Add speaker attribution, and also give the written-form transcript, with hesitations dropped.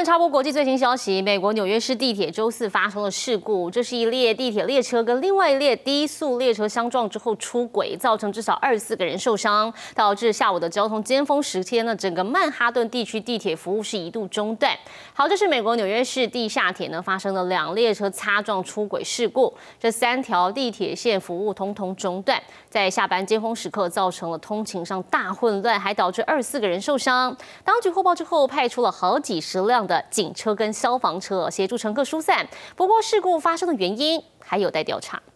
Speaker 1: 插播国际最新消息，美国纽约市地铁周四发生了事故，这是一列地铁列车跟另外一列低速列车相撞之后出轨，造成至少24个人受伤，导致下午的交通尖峰时间呢，整个曼哈顿地区地铁服务是一度中断。好，这是美国纽约市地下铁呢发生的2列车擦撞出轨事故，这3条地铁线服务通通中断，在下班尖峰时刻造成了通勤上大混乱，还导致24个人受伤。当局获报之后，派出了好几十辆的警车跟消防车协助乘客疏散。不过，事故发生的原因还有待调查。